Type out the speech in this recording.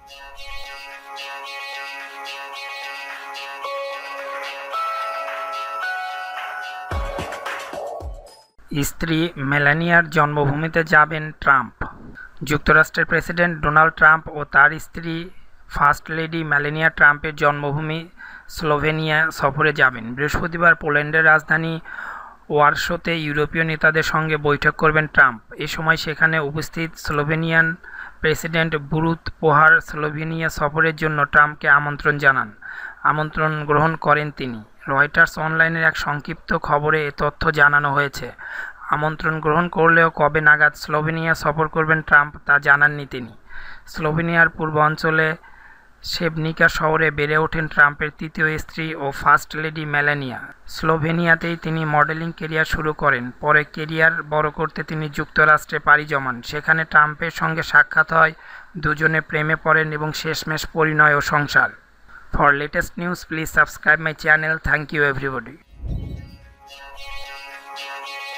স্ত্রী মেলানিয়ার জন্মভূমিতে যাবেন ট্রাম্প। যুক্তরাষ্ট্রের প্রেসিডেন্ট ডোনাল্ড ট্রাম্প ও তার স্ত্রী ফার্স্ট লেডি মেলানিয়া ট্রাম্পের জন্মভূমি স্লোভেনিয়া সফরে যাবেন। বৃহস্পতিবার পোল্যান্ডের রাজধানী ওয়ারশোতে ইউরোপীয় নেতাদের সঙ্গে বৈঠক করবেন ট্রাম্প। এ সময় সেখানে উপস্থিত Slovenian president Borut Pahor Slovenia সফরের জন্য ট্রাম্পকে আমন্ত্রণ জানান। আমন্ত্রণ গ্রহণ করেন তিনি। রয়টার্স অনলাইনের এক সংক্ষিপ্ত খবরে এ তথ্য জানানো হয়েছে। আমন্ত্রণ গ্রহণ করলেও কবে নাগাদ স্লোভেনিয়া সফর করবেন ট্রাম্প তা জানাননি তিনি। স্লোভেনিয়ার পূর্ব অঞ্চলে সেবনিকা শহরে বেড়ে ওঠেন ট্রাম্পের তৃতীয় স্ত্রী ও ফার্স্ট লেডি মেলানিয়া। স্লোভেনিয়াতেই তিনি মডেলিং কেরিয়ার শুরু করেন। পরে কেরিয়ার বড় করতে তিনি যুক্তরাষ্ট্রে পাড়ি জমান। সেখানে ট্রাম্পের সঙ্গে সাক্ষাৎ হয়, দুজনে প্রেমে পড়েন এবং শেষমেশ পরিণয় ও সংসার। For latest news, please subscribe my channel. Thank you everybody.